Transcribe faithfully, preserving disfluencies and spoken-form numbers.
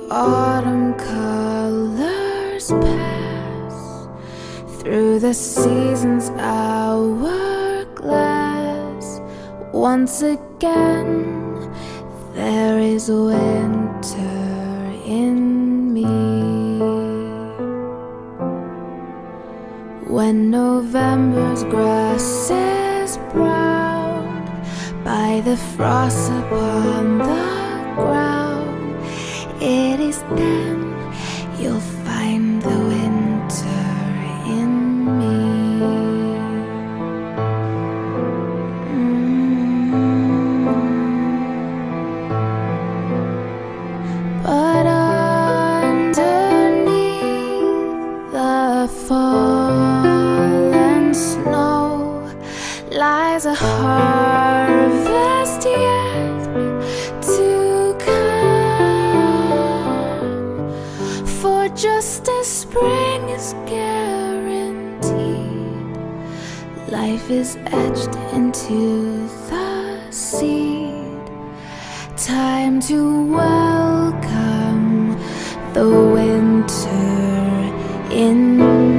autumn colors pass through the seasons hourglass. Once again there is winter in me. When November's grass is brown by the frost upon the ground, it is then you'll find the winter in me. Mm. But underneath the fallen snow lies a harvest yet to come. For just as spring is guaranteed, life is etched into the seed. Time to welcome the winter in